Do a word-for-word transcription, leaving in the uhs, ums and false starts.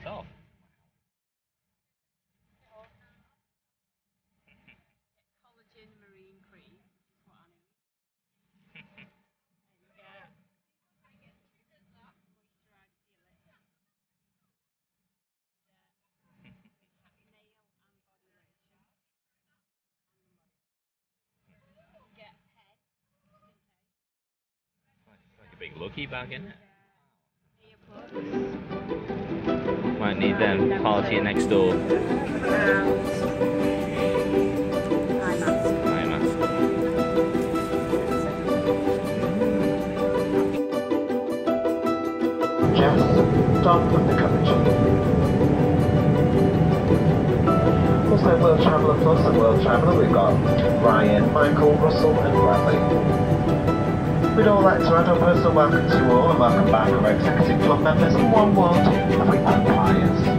yourself. Collagen marine cream, which is what I need. And you get moisturiser for your lips. Nail and body lotion. Get pen, It's like a big lucky bag, isn't it? earplugs. Might need them. Party next door. And eye mask. Eye mask. Jess, Dom and the coach. Also World Traveller Plus and World Traveller, we've got Ryan, Michael, Russell and Bradley. We'd all like to add our personal welcome to you all and welcome back our executive club members and one world of vampires.